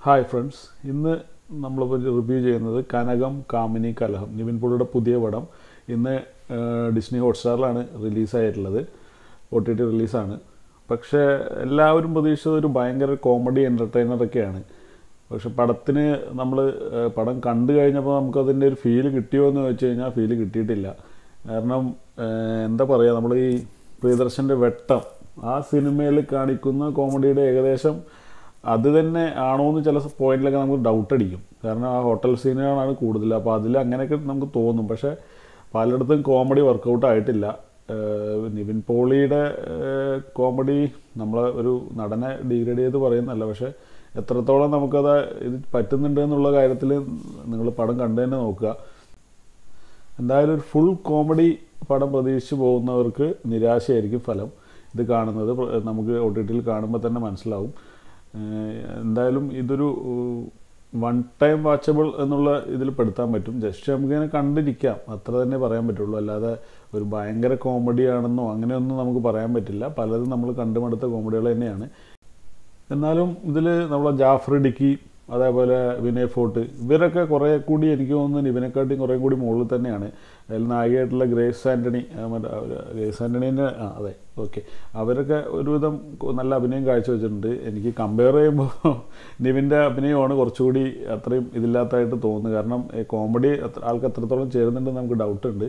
Hi friends, ഇന്ന് നമ്മളിപ്പോൾ review ചെയ്യുന്നത് കനകം കാമിനി കലഹം. നിവിൻ പോളിയുടെ പുതിയ പടം ഇന്ന് ഡിസ്നി ഹോട്ട്സ്റ്റാറിലാണ് റിലീസായിട്ടുള്ളത്. OTT റിലീസാണ്. പക്ഷേ എല്ലാവരും പ്രതീക്ഷിച്ചത് ഒരു ഭയങ്കര കോമഡി എൻ്റർടൈനറൊക്കെയാണ്. പക്ഷെ പടത്തിന് നമ്മൾ പടം കണ്ടു കഴിഞ്ഞപ്പോൾ നമുക്കതിൻ്റെ ഒരു ഫീല് കിട്ടിയോ എന്ന് വെച്ച് കഴിഞ്ഞാൽ ഫീല് കിട്ടിയിട്ടില്ല. കാരണം എന്താ പറയുക, നമ്മൾ ഈ പ്രിയദർശൻ്റെ വെട്ടം ആ സിനിമയിൽ കാണിക്കുന്ന കോമഡിയുടെ ഏകദേശം അത് തന്നെ ആണോ എന്ന് ചില പോയിന്റിലൊക്കെ നമുക്ക് ഡൗട്ട് അടിക്കും. കാരണം ആ ഹോട്ടൽ സീനുകളാണ് കൂടുതൽ, അപ്പോൾ അതിൽ അങ്ങനെയൊക്കെ നമുക്ക് തോന്നും. പക്ഷേ പലയിടത്തും കോമഡി വർക്കൗട്ട് ആയിട്ടില്ല. നിവിൻ പോളിയുടെ കോമഡി നമ്മളെ ഒരു നടനെ ഡീഗ്രേഡ് ചെയ്ത് പറയുന്നതല്ല, പക്ഷേ എത്രത്തോളം നമുക്കത് ഇത് പറ്റുന്നുണ്ട് എന്നുള്ള കാര്യത്തിൽ നിങ്ങൾ പടം കണ്ടു തന്നെ നോക്കുക. എന്തായാലും ഒരു ഫുൾ കോമഡി പടം പ്രതീക്ഷിച്ച് പോകുന്നവർക്ക് നിരാശയായിരിക്കും ഫലം. ഇത് കാണുന്നത് നമുക്ക് OTT കാണുമ്പോൾ തന്നെ മനസ്സിലാവും. എന്തായാലും ഇതൊരു വൺ ടൈം വാച്ചബിൾ എന്നുള്ള ഇതിൽ പെടുത്താൻ പറ്റും. ജസ്റ്റ് നമുക്കിങ്ങനെ കണ്ടിരിക്കാം, അത്ര തന്നെ പറയാൻ പറ്റുള്ളൂ. അല്ലാതെ ഒരു ഭയങ്കര കോമഡിയാണെന്നോ അങ്ങനെയൊന്നും നമുക്ക് പറയാൻ പറ്റില്ല. പലതും നമ്മൾ കണ്ടുമടുത്ത കോമഡികൾ തന്നെയാണ്. എന്നാലും ഇതിൽ നമ്മളെ ജാഫർ ഇടുക്കി, അതേപോലെ വിനയ് ഫോർട്ട്, ഇവരൊക്കെ കുറേ കൂടി എനിക്ക് തോന്നുന്നു ഇവനെക്കാട്ടിയും കുറേ കൂടി മുകളിൽ തന്നെയാണ്. അതിൽ നായികയായിട്ടുള്ള ഗ്രേസ് ആൻ്റണീൻ്റെ അതെ, ഓക്കെ, അവരൊക്കെ ഒരുവിധം നല്ല അഭിനയം കാഴ്ചവെച്ചിട്ടുണ്ട്. എനിക്ക് കമ്പയർ ചെയ്യുമ്പോൾ നിവിൻ്റെ അഭിനയമാണ് കുറച്ചുകൂടി അത്രയും ഇതില്ലാത്തതായിട്ട് തോന്നുന്നു. കാരണം കോമഡി ആൾക്ക് എത്രത്തോളം ചേരുന്നുണ്ടെന്ന് നമുക്ക് ഡൗട്ടുണ്ട്.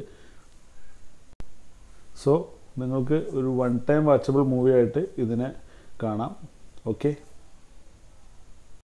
സോ നിങ്ങൾക്ക് ഒരു വൺ ടൈം വാച്ചബിൾ മൂവി ആയിട്ട് ഇതിനെ കാണാം. ഓക്കെ.